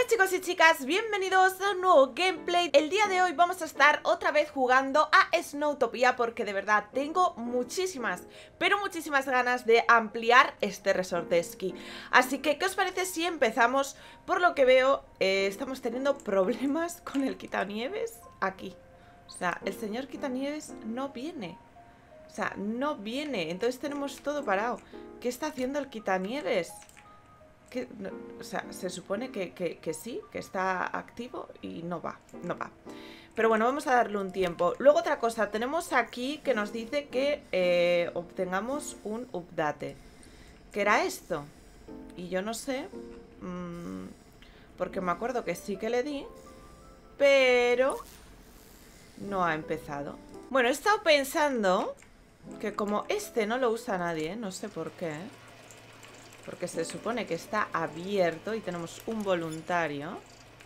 Hola chicos y chicas, bienvenidos a un nuevo gameplay. El día de hoy vamos a estar otra vez jugando a Snowtopia porque de verdad tengo muchísimas, pero muchísimas ganas de ampliar este resort de esquí. Así que, ¿qué os parece si empezamos? Por lo que veo, estamos teniendo problemas con el quitanieves aquí. O sea, el señor quitanieves no viene. O sea, no viene, entonces tenemos todo parado. ¿Qué está haciendo el quitanieves? No, o sea, se supone que sí, que está activo y no va. Pero bueno, vamos a darle un tiempo. Luego otra cosa, tenemos aquí que nos dice que obtengamos un update. ¿Qué era esto? Y yo no sé, porque me acuerdo que sí que le di, pero no ha empezado. Bueno, he estado pensando que como este no lo usa nadie, no sé por qué, porque se supone que está abierto y tenemos un voluntario.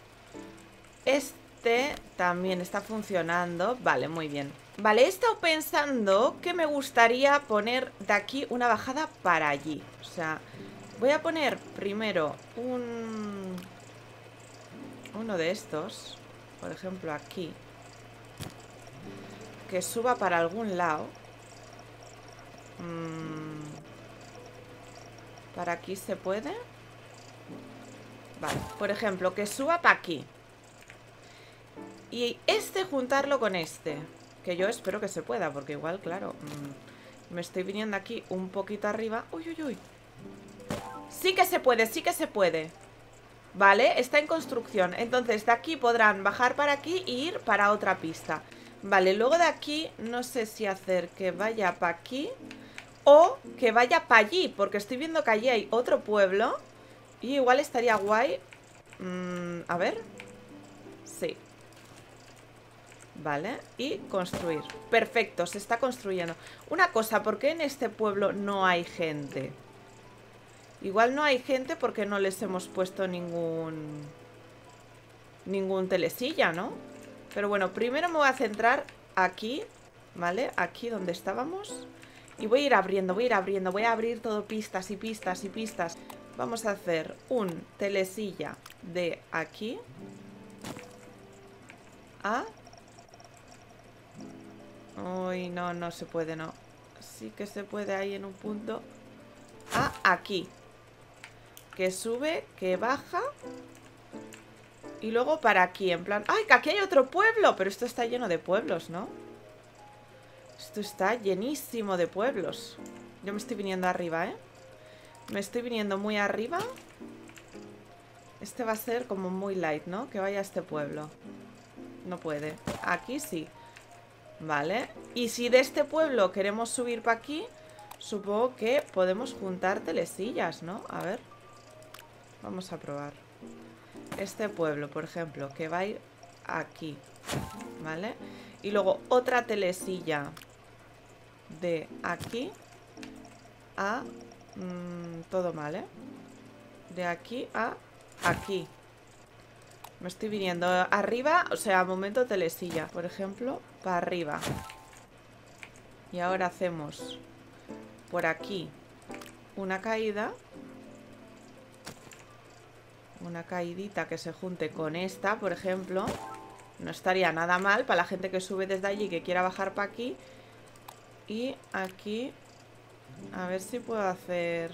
Este también está funcionando. Vale, muy bien. Vale, he estado pensando que me gustaría poner de aquí una bajada para allí. O sea, voy a poner primero uno de estos, por ejemplo aquí, que suba para algún lado. ¿Para aquí se puede? Vale, por ejemplo, que suba para aquí. Y este juntarlo con este, que yo espero que se pueda, porque igual, claro, me estoy viniendo aquí un poquito arriba. Uy, uy, uy. Sí que se puede, sí que se puede. Vale, está en construcción. Entonces de aquí podrán bajar para aquí e ir para otra pista. Vale, luego de aquí no sé si hacer que vaya para aquí o que vaya para allí, porque estoy viendo que allí hay otro pueblo y igual estaría guay. A ver. Sí. Vale, y construir. Perfecto, se está construyendo. Una cosa, ¿por qué en este pueblo no hay gente? Igual no hay gente porque no les hemos puesto ningún telesilla, ¿no? Pero bueno, primero me voy a centrar aquí, ¿vale? Aquí donde estábamos. Y voy a ir abriendo, voy a abrir todo pistas y pistas y pistas. Vamos a hacer un telesilla de aquí a... Uy, no, no se puede, no. Sí que se puede ahí en un punto. Ah, aquí. Que sube, que baja. Y luego para aquí, en plan... ¡Ay, que aquí hay otro pueblo! Pero esto está lleno de pueblos, ¿no? Esto está llenísimo de pueblos. Yo me estoy viniendo arriba, ¿eh? Me estoy viniendo muy arriba. Este va a ser como muy light, ¿no? Que vaya a este pueblo. No puede. Aquí sí. Vale, y si de este pueblo queremos subir para aquí, supongo que podemos juntar telesillas, ¿no? A ver, vamos a probar. Este pueblo, por ejemplo, que va a ir aquí, ¿vale? Y luego otra telesilla de aquí a... todo mal, ¿eh? De aquí a aquí. Me estoy viniendo arriba, o sea, momento telesilla. Por ejemplo, para arriba. Y ahora hacemos por aquí una caída. Una caidita que se junte con esta, por ejemplo. No estaría nada mal para la gente que sube desde allí, que quiera bajar para aquí. Y aquí, a ver si puedo hacer...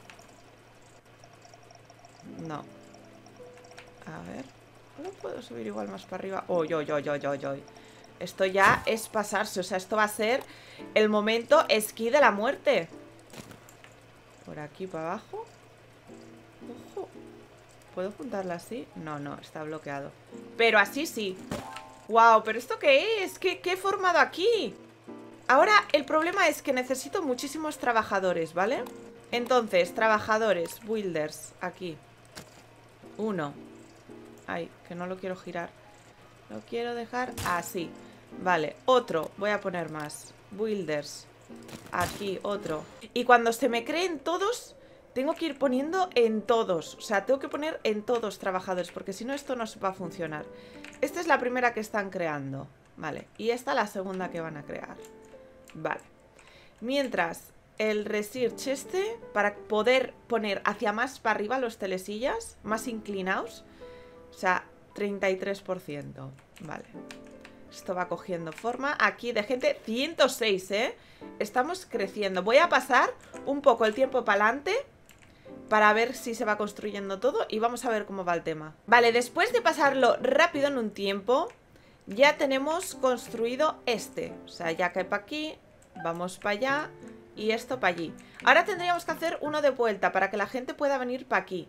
No. A ver. ¿No puedo subir igual más para arriba? ¡Oy, oy, oy, oy, oy, oy! Esto ya es pasarse. O sea, esto va a ser el momento esquí de la muerte. Por aquí para abajo. Ojo. ¿Puedo juntarla así? No, no, está bloqueado. Pero así sí. ¡Wow! ¿Pero esto qué es? ¿Qué he formado aquí? Ahora el problema es que necesito muchísimos trabajadores, ¿vale? Entonces, trabajadores, builders, aquí. Uno. Ay, que no lo quiero girar. Lo quiero dejar así. Vale, otro. Voy a poner más. Builders. Aquí, otro. Y cuando se me creen todos, tengo que ir poniendo en todos. O sea, tengo que poner en todos trabajadores, porque si no esto no va a funcionar. Esta es la primera que están creando. Vale, y esta la segunda que van a crear. Vale. Mientras, el research este, para poder poner hacia más para arriba los telesillas, más inclinados, O sea, 33%. Vale. Esto va cogiendo forma. Aquí de gente, 106, ¿eh? Estamos creciendo. Voy a pasar un poco el tiempo para adelante para ver si se va construyendo todo y vamos a ver cómo va el tema. Vale, después de pasarlo rápido en un tiempo, ya tenemos construido este. O sea, ya cae para aquí, vamos para allá y esto para allí. Ahora tendríamos que hacer uno de vuelta para que la gente pueda venir para aquí.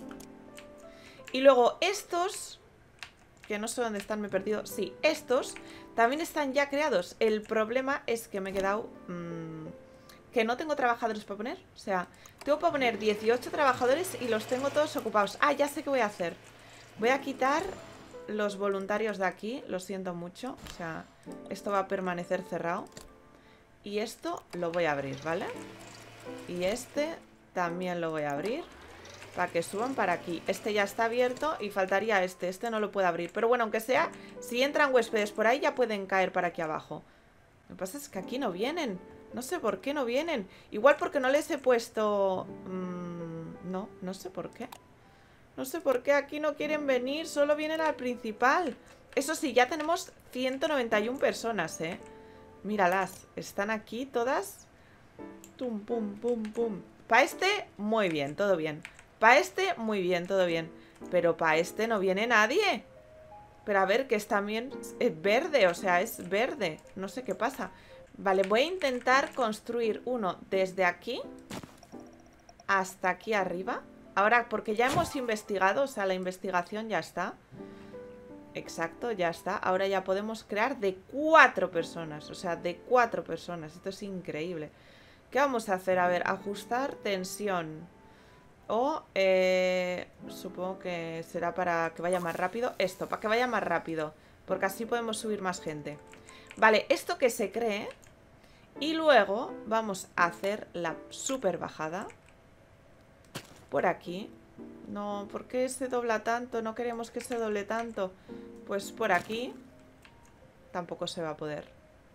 Y luego estos, que no sé dónde están, me he perdido. Sí, estos también están ya creados. El problema es que me he quedado... que no tengo trabajadores para poner. O sea, tengo para poner 18 trabajadores y los tengo todos ocupados. Ah, ya sé qué voy a hacer. Voy a quitar los voluntarios de aquí. Lo siento mucho. O sea, esto va a permanecer cerrado. Y esto lo voy a abrir, ¿vale? Y este también lo voy a abrir para que suban para aquí. Este ya está abierto y faltaría este. Este no lo puedo abrir. Pero bueno, aunque sea, si entran huéspedes por ahí ya pueden caer para aquí abajo. Lo que pasa es que aquí no vienen. No sé por qué no vienen. Igual porque no les he puesto... no sé por qué. No sé por qué aquí no quieren venir. Solo vienen al principal. Eso sí, ya tenemos 191 personas, ¿eh? Míralas. Están aquí todas. Tum, pum, pum, pum. Para este, muy bien, todo bien. Para este, muy bien, todo bien. Pero para este no viene nadie. Pero a ver, que es también... es verde, o sea, es verde. No sé qué pasa. Vale, voy a intentar construir uno desde aquí hasta aquí arriba. Ahora, porque ya hemos investigado, o sea, la investigación ya está. Exacto, ya está. Ahora ya podemos crear de 4 personas. O sea, de 4 personas. Esto es increíble. ¿Qué vamos a hacer? A ver, ajustar tensión. O, supongo que será para que vaya más rápido. Esto, para que vaya más rápido. Porque así podemos subir más gente. Vale, esto que se cree. Y luego vamos a hacer la super bajada. Por aquí. No, ¿por qué se dobla tanto? No queremos que se doble tanto. Pues por aquí. Tampoco se va a poder.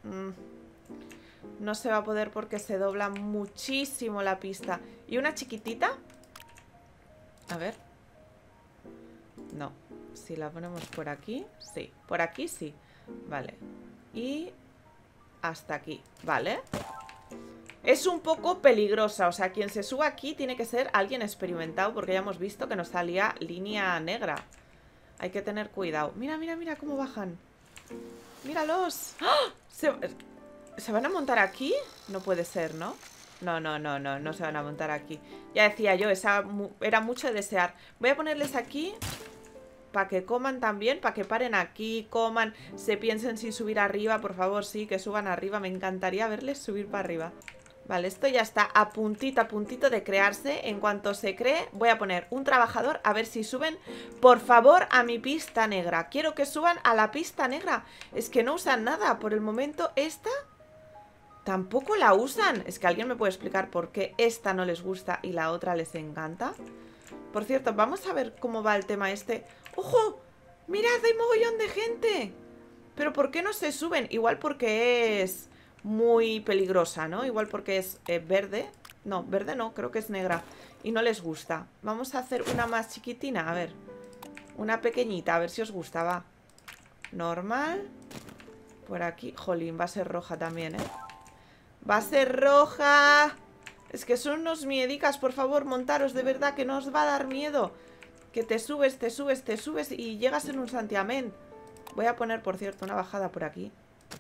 No se va a poder porque se dobla muchísimo la pista. ¿Y una chiquitita? A ver. No. Si la ponemos por aquí, sí. Por aquí sí. Vale. Y hasta aquí. Vale. Es un poco peligrosa. O sea, quien se suba aquí tiene que ser alguien experimentado, porque ya hemos visto que nos salía línea negra. Hay que tener cuidado. Mira, mira, mira cómo bajan. Míralos. ¡Oh! ¿Se van a montar aquí? No puede ser, ¿no? No, no, no, no, no se van a montar aquí. Ya decía yo, esa era mucho de desear. Voy a ponerles aquí para que coman también, para que paren aquí, coman, se piensen si subir arriba, por favor, sí, que suban arriba. Me encantaría verles subir para arriba. Vale, esto ya está a puntito de crearse. En cuanto se cree, voy a poner un trabajador a ver si suben, por favor, a mi pista negra. Quiero que suban a la pista negra. Es que no usan nada. Por el momento, esta tampoco la usan. Es que alguien me puede explicar por qué esta no les gusta y la otra les encanta. Por cierto, vamos a ver cómo va el tema este. ¡Ojo! ¡Mirad, hay mogollón de gente! ¿Pero por qué no se suben? Igual porque es muy peligrosa, ¿no? Igual porque es verde. No, verde no, creo que es negra. Y no les gusta. Vamos a hacer una más chiquitina, a ver. Una pequeñita, a ver si os gusta, va. Normal. Por aquí, jolín, va a ser roja también, ¿eh? Va a ser roja. Es que son unos miedicas, por favor, montaros, de verdad, que no os va a dar miedo. Que te subes, te subes, te subes y llegas en un santiamén. Voy a poner, por cierto, una bajada por aquí.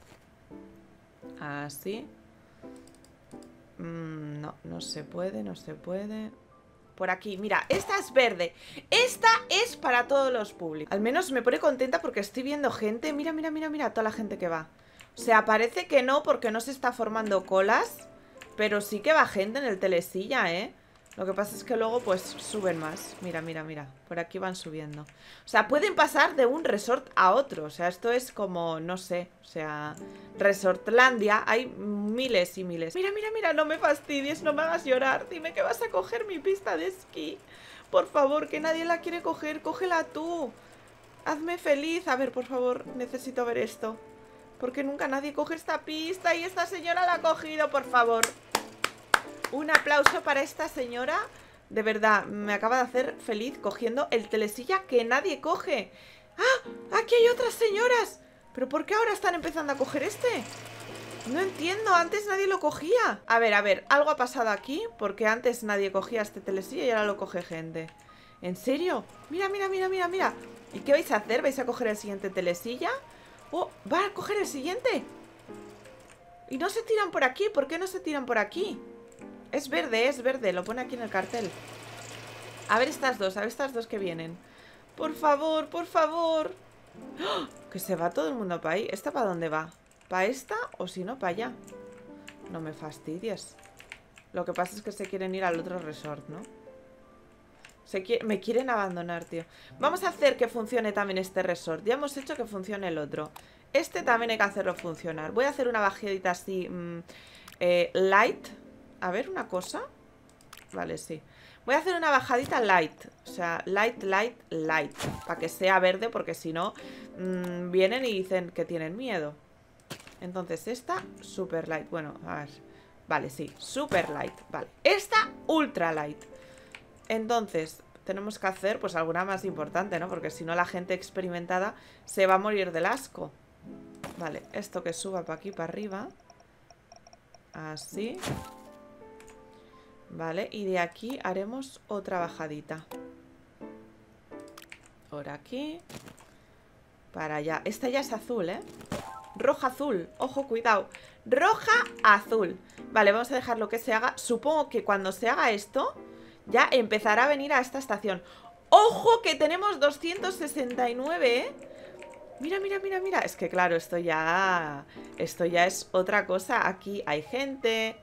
Así. No, no se puede, no se puede. Por aquí, mira, esta es verde. Esta es para todos los públicos. Al menos me pone contenta porque estoy viendo gente. Mira, mira, mira, mira, toda la gente que va. O sea, parece que no, porque no se está formando colas. Pero sí que va gente en el telesilla, ¿eh? Lo que pasa es que luego, pues, suben más. Mira, mira, mira. Por aquí van subiendo. O sea, pueden pasar de un resort a otro. O sea, esto es como, no sé. O sea, Resortlandia. Hay miles y miles. Mira, mira, mira. No me fastidies, no me hagas llorar. Dime que vas a coger mi pista de esquí. Por favor, que nadie la quiere coger. Cógela tú. Hazme feliz. A ver, por favor, necesito ver esto. Porque nunca nadie coge esta pista y esta señora la ha cogido, por favor. Un aplauso para esta señora, De verdad, me acaba de hacer feliz cogiendo el telesilla que nadie coge. ¡Ah! ¡Aquí hay otras señoras! ¿Pero por qué ahora están empezando a coger este? No entiendo, antes nadie lo cogía. A ver, algo ha pasado aquí, porque antes nadie cogía este telesilla y ahora lo coge gente. ¿En serio? Mira, mira, mira, mira, mira. ¿Y qué vais a hacer? ¿Vais a coger el siguiente telesilla? ¡Oh! ¡Va a coger el siguiente! Y no se tiran por aquí. ¿Por qué no se tiran por aquí? Es verde, lo pone aquí en el cartel. A ver estas dos que vienen. Por favor, por favor. ¡Oh! Que se va todo el mundo para ahí. ¿Esta para dónde va? ¿Para esta o si no, para allá? No me fastidies. Lo que pasa es que se quieren ir al otro resort, ¿no? Me quieren abandonar, tío. Vamos a hacer que funcione también este resort. Ya hemos hecho que funcione el otro. Este también hay que hacerlo funcionar. Voy a hacer una bajadita así light. A ver, una cosa. Vale, sí. Voy a hacer una bajadita light. O sea, light, light, light. Para que sea verde, porque si no vienen y dicen que tienen miedo. Entonces esta, super light. Bueno, a ver. Vale, sí, super light. Vale, esta, ultra light. Entonces, tenemos que hacer pues alguna más importante, ¿no? Porque si no la gente experimentada se va a morir del asco. Vale, esto que suba para aquí, para arriba. Así. Vale, y de aquí haremos otra bajadita. Por aquí. Para allá. Esta ya es azul, ¿eh? Roja-azul. Ojo, cuidado. Roja-azul. Vale, vamos a dejarlo que se haga. Supongo que cuando se haga esto ya empezará a venir a esta estación. ¡Ojo que tenemos 269, ¿eh? Mira, mira, mira, mira. Es que claro, esto ya es otra cosa. Aquí hay gente.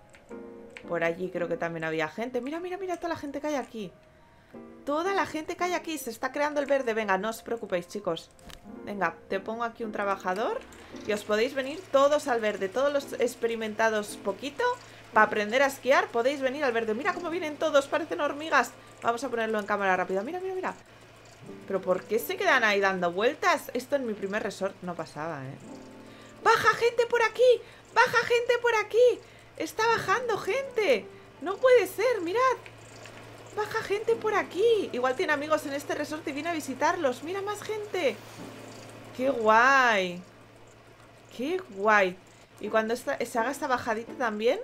Por allí creo que también había gente. Mira, mira, mira toda la gente que hay aquí. Toda la gente que hay aquí. Se está creando el verde. Venga, no os preocupéis, chicos. Venga, te pongo aquí un trabajador y os podéis venir todos al verde. Todos los experimentados poquito para aprender a esquiar podéis venir al verde. Mira cómo vienen todos, parecen hormigas. Vamos a ponerlo en cámara rápida. Mira, mira, mira. ¿Pero por qué se quedan ahí dando vueltas? Esto en mi primer resort no pasaba, ¿eh? ¡Baja gente por aquí! ¡Baja gente por aquí! ¡Está bajando gente! ¡No puede ser! ¡Mirad! ¡Baja gente por aquí! Igual tiene amigos en este resort y viene a visitarlos. ¡Mira más gente! ¡Qué guay! ¡Qué guay! Y cuando se haga esta bajadita también,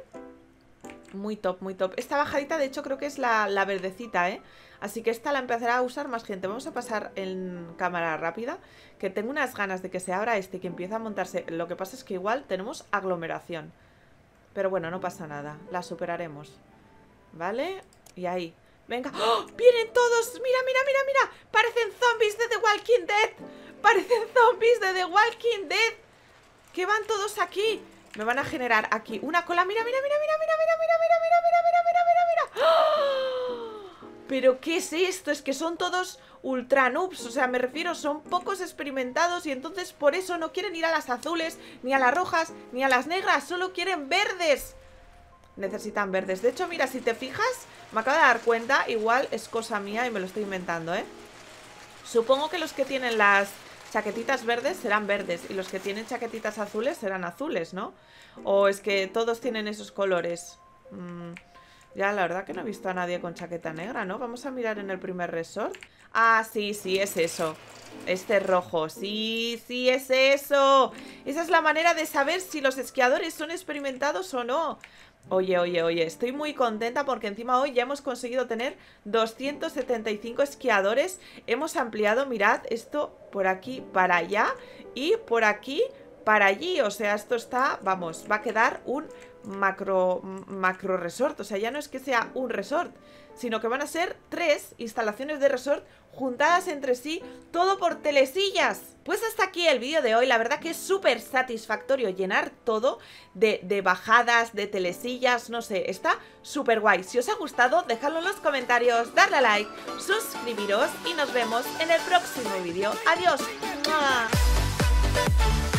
muy top, muy top. Esta bajadita de hecho creo que es la verdecita, ¿eh? Así que esta la empezará a usar más gente. Vamos a pasar en cámara rápida, que tengo unas ganas de que se abra este y que empiece a montarse. Lo que pasa es que igual tenemos aglomeración. Pero bueno, no pasa nada, la superaremos. ¿Vale? Y ahí. Venga. ¡Oh! ¡Vienen todos! ¡Mira, mira, mira, mira! ¡Parecen zombies de The Walking Dead! ¡Parecen zombies de The Walking Dead! ¡Que van todos aquí! Me van a generar aquí una cola. ¡Mira, mira, mira, mira, mira, mira, mira, mira, mira, mira, mira, mira, mira, mira! ¡Oh! ¿Pero qué es esto? Es que son todos ultra noobs. O sea, me refiero, son pocos experimentados y entonces por eso no quieren ir a las azules, ni a las rojas, ni a las negras. Solo quieren verdes. Necesitan verdes. De hecho, mira, si te fijas, me acabo de dar cuenta, igual es cosa mía y me lo estoy inventando, ¿eh? Supongo que los que tienen las chaquetitas verdes serán verdes y los que tienen chaquetitas azules serán azules, ¿no? O es que todos tienen esos colores. Ya, la verdad que no he visto a nadie con chaqueta negra, ¿no? Vamos a mirar en el primer resort. Ah, sí, sí, es eso. Este rojo, sí, sí, es eso. Esa es la manera de saber si los esquiadores son experimentados o no. Oye, oye, oye, estoy muy contenta porque encima hoy ya hemos conseguido tener 275 esquiadores. Hemos ampliado, mirad, esto por aquí para allá y por aquí para allí. O sea, esto está, vamos, va a quedar un macro resort. O sea, ya no es que sea un resort, sino que van a ser 3 instalaciones de resort juntadas entre sí, todo por telesillas. Pues hasta aquí el vídeo de hoy. La verdad que es súper satisfactorio llenar todo de bajadas, de telesillas, no sé, está súper guay. Si os ha gustado, dejadlo en los comentarios, darle a like, suscribiros y nos vemos en el próximo vídeo. ¡Adiós! ¡Mua!